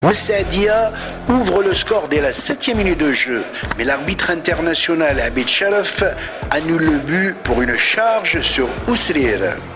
Moussaadia ouvre le score dès la 7e minute de jeu, mais l'arbitre international Abid Sharaf annule le but pour une charge sur Ousrir.